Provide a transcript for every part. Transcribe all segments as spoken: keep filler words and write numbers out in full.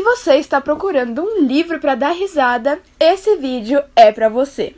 você está procurando um livro para dar risada, esse vídeo é para você.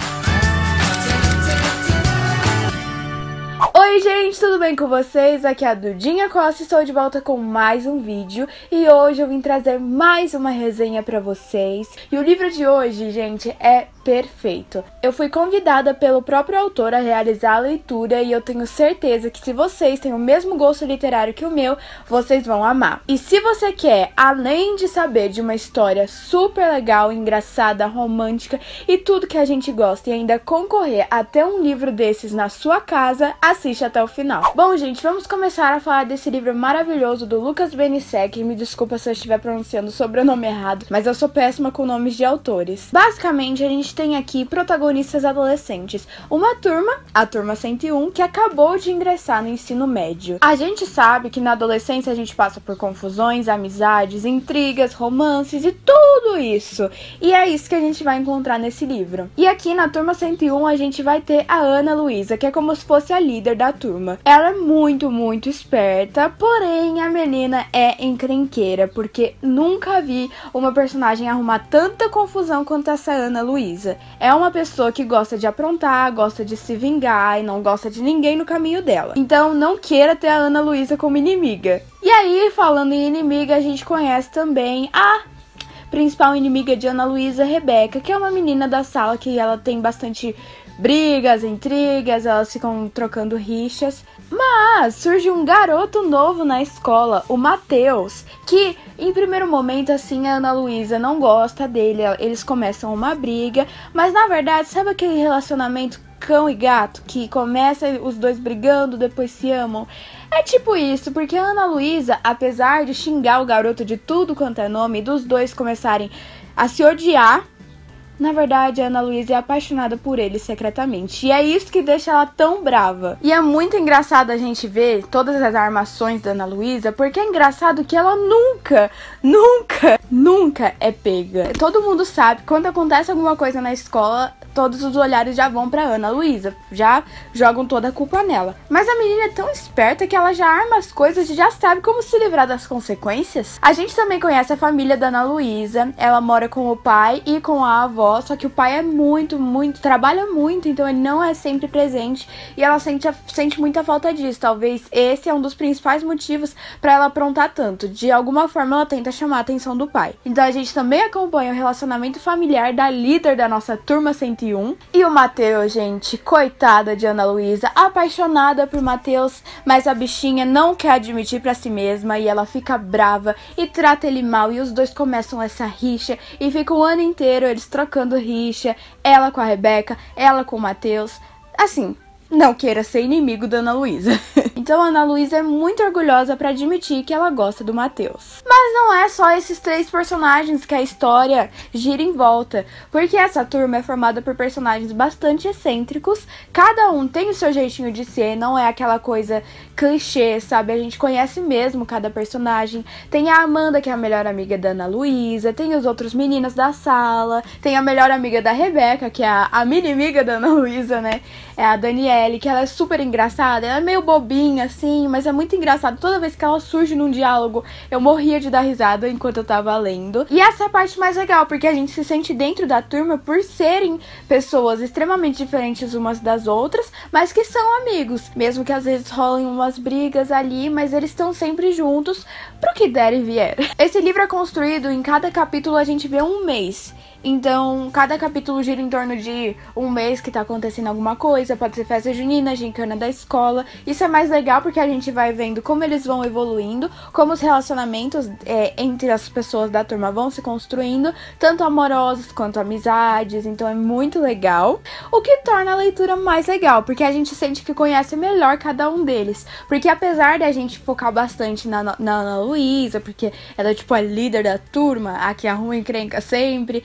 Oi gente, tudo bem com vocês? Aqui é a Dudinha Costa, estou de volta com mais um vídeo e hoje eu vim trazer mais uma resenha pra vocês. E o livro de hoje, gente, é perfeito. Eu fui convidada pelo próprio autor a realizar a leitura e eu tenho certeza que se vocês têm o mesmo gosto literário que o meu, vocês vão amar. E se você quer, além de saber de uma história super legal, engraçada, romântica e tudo que a gente gosta e ainda concorrer a ter um livro desses na sua casa, assiste até o final. Bom, gente, vamos começar a falar desse livro maravilhoso do Lucas Benissek. Me desculpa se eu estiver pronunciando o sobrenome errado, mas eu sou péssima com nomes de autores. Basicamente, a gente tem aqui protagonistas adolescentes. Uma turma, a turma cento e um, que acabou de ingressar no ensino médio. A gente sabe que na adolescência a gente passa por confusões, amizades, intrigas, romances e tudo isso. E é isso que a gente vai encontrar nesse livro. E aqui na turma cento e um a gente vai ter a Ana Luísa, que é como se fosse a líder da turma. Ela é muito, muito esperta, porém a menina é encrenqueira, porque nunca vi uma personagem arrumar tanta confusão quanto essa Ana Luísa. É uma pessoa que gosta de aprontar, gosta de se vingar e não gosta de ninguém no caminho dela. Então não queira ter a Ana Luísa como inimiga. E aí, falando em inimiga, a gente conhece também a principal inimiga de Ana Luísa, Rebeca, que é uma menina da sala que ela tem bastante brigas, intrigas, elas ficam trocando rixas. Mas surge um garoto novo na escola, o Matheus, que em primeiro momento assim a Ana Luísa não gosta dele, eles começam uma briga, mas na verdade, sabe aquele relacionamento cão e gato que começa os dois brigando, depois se amam? É tipo isso, porque a Ana Luísa, apesar de xingar o garoto de tudo quanto é nome, dos dois começarem a se odiar, na verdade, a Ana Luísa é apaixonada por ele secretamente. E é isso que deixa ela tão brava. E é muito engraçado a gente ver todas as armações da Ana Luísa, porque é engraçado que ela nunca, nunca, nunca é pega. Todo mundo sabe, quando acontece alguma coisa na escola, todos os olhares já vão pra Ana Luísa, já jogam toda a culpa nela. Mas a menina é tão esperta que ela já arma as coisas e já sabe como se livrar das consequências. A gente também conhece a família da Ana Luísa. Ela mora com o pai e com a avó, só que o pai é muito, muito, trabalha muito, então ele não é sempre presente e ela sente, sente muita falta disso. Talvez esse é um dos principais motivos pra ela aprontar tanto. De alguma forma ela tenta chamar a atenção do pai. Então a gente também acompanha o relacionamento familiar da líder da nossa turma cento e um. E o Matheus, gente, coitada de Ana Luísa, apaixonada por Matheus, mas a bichinha não quer admitir pra si mesma e ela fica brava e trata ele mal e os dois começam essa rixa e ficam o ano inteiro eles trocando rixa, ela com a Rebeca, ela com o Matheus. Assim, não queira ser inimigo da Ana Luísa. Então a Ana Luísa é muito orgulhosa pra admitir que ela gosta do Matheus. Mas não é só esses três personagens que a história gira em volta, porque essa turma é formada por personagens bastante excêntricos, cada um tem o seu jeitinho de ser, não é aquela coisa clichê, sabe? A gente conhece mesmo cada personagem. Tem a Amanda, que é a melhor amiga da Ana Luísa, tem os outros meninos da sala, tem a melhor amiga da Rebeca, que é a, a mini amiga da Ana Luísa, né? É a Daniele, que ela é super engraçada, ela é meio bobinha assim, mas é muito engraçado. Toda vez que ela surge num diálogo, eu morria de dar risada enquanto eu tava lendo. E essa é a parte mais legal, porque a gente se sente dentro da turma por serem pessoas extremamente diferentes umas das outras, mas que são amigos. Mesmo que às vezes rolem umas brigas ali, mas eles estão sempre juntos pro que der e vier. Esse livro é construído, em cada capítulo a gente vê um mês. Então, cada capítulo gira em torno de um mês que tá acontecendo alguma coisa. Pode ser festa junina, gincana da escola. Isso é mais legal porque a gente vai vendo como eles vão evoluindo, como os relacionamentos é, entre as pessoas da turma vão se construindo, tanto amorosos quanto amizades. Então é muito legal. O que torna a leitura mais legal, porque a gente sente que conhece melhor cada um deles. Porque apesar da gente focar bastante na, na Ana Luísa, porque ela é tipo a líder da turma, a que arruma encrenca sempre,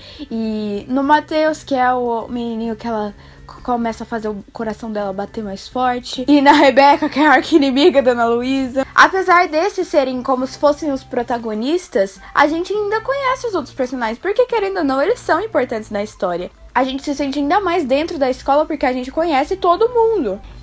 e no Matheus, que é o menininho que ela começa a fazer o coração dela bater mais forte, e na Rebeca, que é a arqui-inimiga da Ana Luísa. Apesar desses serem como se fossem os protagonistas, a gente ainda conhece os outros personagens, porque querendo ou não, eles são importantes na história. A gente se sente ainda mais dentro da escola porque a gente conhece todo mundo.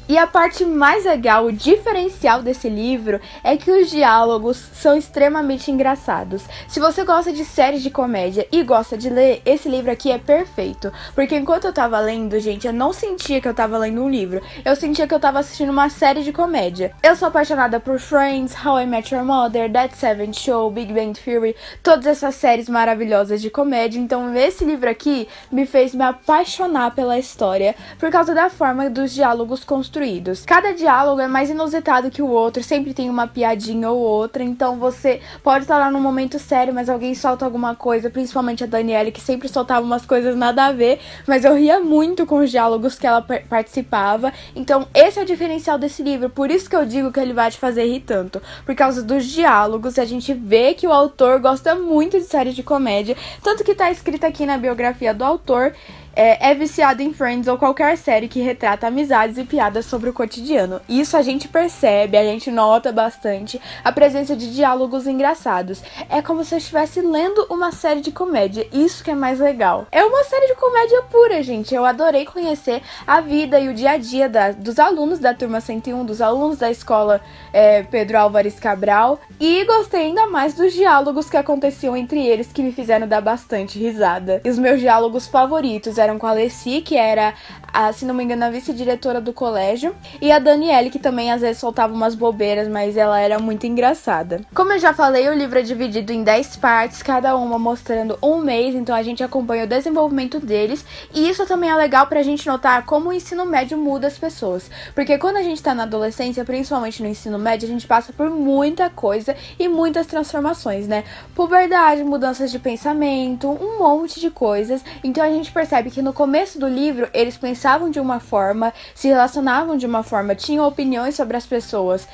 E a parte mais legal, o diferencial desse livro, é que os diálogos são extremamente engraçados. Se você gosta de séries de comédia e gosta de ler, esse livro aqui é perfeito. Porque enquanto eu tava lendo, gente, eu não sentia que eu tava lendo um livro. Eu sentia que eu tava assistindo uma série de comédia. Eu sou apaixonada por Friends, How I Met Your Mother, That seventies Show, Big Bang Theory, todas essas séries maravilhosas de comédia. Então esse livro aqui me fez me apaixonar pela história por causa da forma dos diálogos construídos. Cada diálogo é mais inusitado que o outro, sempre tem uma piadinha ou outra, então você pode estar lá num momento sério, mas alguém solta alguma coisa, principalmente a Danielle, que sempre soltava umas coisas nada a ver, mas eu ria muito com os diálogos que ela participava. Então esse é o diferencial desse livro, por isso que eu digo que ele vai te fazer rir tanto, por causa dos diálogos. A gente vê que o autor gosta muito de séries de comédia, tanto que tá escrito aqui na biografia do autor: É, é viciado em Friends ou qualquer série que retrata amizades e piadas sobre o cotidiano. Isso a gente percebe, a gente nota bastante a presença de diálogos engraçados. É como se eu estivesse lendo uma série de comédia, isso que é mais legal. É uma série de comédia pura, gente. Eu adorei conhecer a vida e o dia a dia da, dos alunos da turma cento e um, dos alunos da escola é, Pedro Álvares Cabral, e gostei ainda mais dos diálogos que aconteciam entre eles, que me fizeram dar bastante risada. E os meus diálogos favoritos eram com a Alessi, que era, a, se não me engano, a vice-diretora do colégio, e a Danielle, que também às vezes soltava umas bobeiras, mas ela era muito engraçada. Como eu já falei, o livro é dividido em dez partes, cada uma mostrando um mês, então a gente acompanha o desenvolvimento deles, e isso também é legal pra gente notar como o ensino médio muda as pessoas, porque quando a gente tá na adolescência, principalmente no ensino médio, a gente passa por muita coisa e muitas transformações, né? Puberdade, mudanças de pensamento, um monte de coisas, então a gente percebe que no começo do livro eles pensavam de uma forma, se relacionavam de uma forma, tinham opiniões sobre as pessoas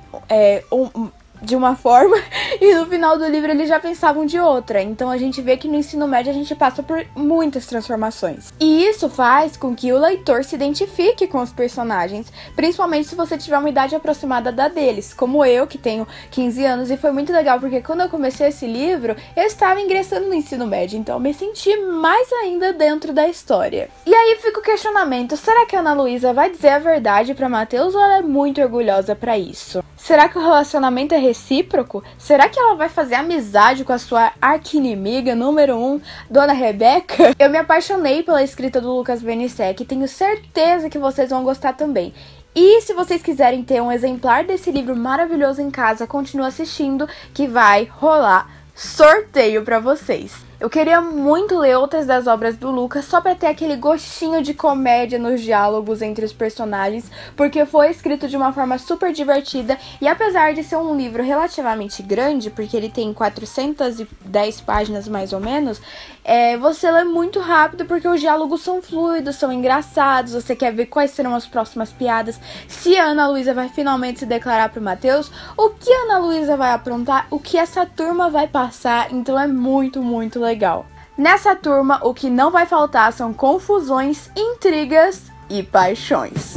é, um, de uma forma, e no final do livro eles já pensavam de outra. Então a gente vê que no ensino médio a gente passa por muitas transformações. E isso faz com que o leitor se identifique com os personagens, principalmente se você tiver uma idade aproximada da deles, como eu, que tenho quinze anos, e foi muito legal, porque quando eu comecei esse livro, eu estava ingressando no ensino médio, então eu me senti mais ainda dentro da história. E aí fica o questionamento: será que a Ana Luísa vai dizer a verdade para Matheus, ou ela é muito orgulhosa para isso? Será que o relacionamento é recíproco? Será que ela vai fazer amizade com a sua arqui-inimiga número um, Dona Rebeca? Eu me apaixonei pela escrita do Lucas Benisek e tenho certeza que vocês vão gostar também. E se vocês quiserem ter um exemplar desse livro maravilhoso em casa, continue assistindo, que vai rolar sorteio pra vocês. Eu queria muito ler outras das obras do Lucas, só pra ter aquele gostinho de comédia nos diálogos entre os personagens, porque foi escrito de uma forma super divertida, e apesar de ser um livro relativamente grande, porque ele tem quatrocentas e dez páginas mais ou menos, é, você lê muito rápido, porque os diálogos são fluidos, são engraçados, você quer ver quais serão as próximas piadas, se a Ana Luísa vai finalmente se declarar pro Matheus, o que a Ana Luísa vai aprontar, o que essa turma vai passar, então é muito, muito legal. Legal. Nessa turma, o que não vai faltar são confusões, intrigas e paixões.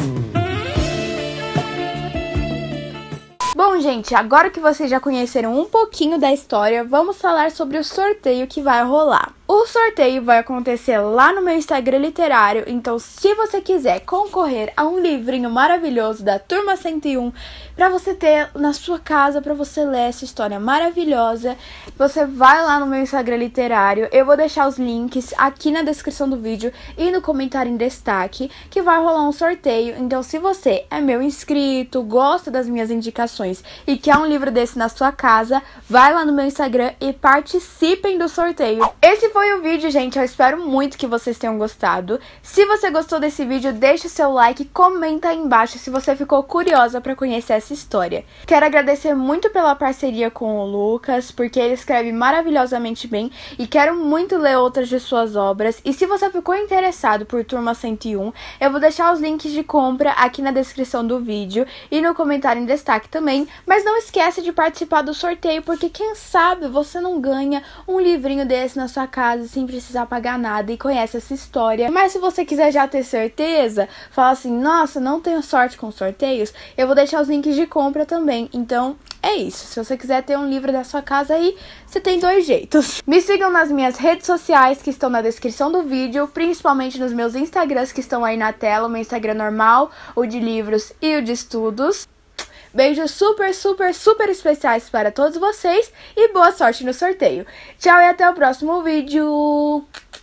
Bom, gente, agora que vocês já conheceram um pouquinho da história, vamos falar sobre o sorteio que vai rolar. O sorteio vai acontecer lá no meu Instagram literário, então se você quiser concorrer a um livrinho maravilhoso da Turma cento e um, para você ter na sua casa, para você ler essa história maravilhosa, você vai lá no meu Instagram literário, eu vou deixar os links aqui na descrição do vídeo e no comentário em destaque, que vai rolar um sorteio. Então se você é meu inscrito, gosta das minhas indicações e quer um livro desse na sua casa, vai lá no meu Instagram e participem do sorteio. Esse foi Foi o vídeo, gente. Eu espero muito que vocês tenham gostado. Se você gostou desse vídeo, deixa o seu like e comenta aí embaixo se você ficou curiosa para conhecer essa história. Quero agradecer muito pela parceria com o Lucas, porque ele escreve maravilhosamente bem, e quero muito ler outras de suas obras. E se você ficou interessado por Turma cento e um, eu vou deixar os links de compra aqui na descrição do vídeo e no comentário em destaque também. Mas não esquece de participar do sorteio, porque quem sabe você não ganha um livrinho desse na sua casa, casa sem precisar pagar nada e conhece essa história. Mas se você quiser já ter certeza, fala assim, nossa, não tenho sorte com sorteios, eu vou deixar os links de compra também. Então, é isso. Se você quiser ter um livro da sua casa aí, você tem dois jeitos. Me sigam nas minhas redes sociais que estão na descrição do vídeo, principalmente nos meus Instagrams que estão aí na tela, o meu Instagram normal, o de livros e o de estudos. Beijos super, super, super especiais para todos vocês e boa sorte no sorteio. Tchau e até o próximo vídeo!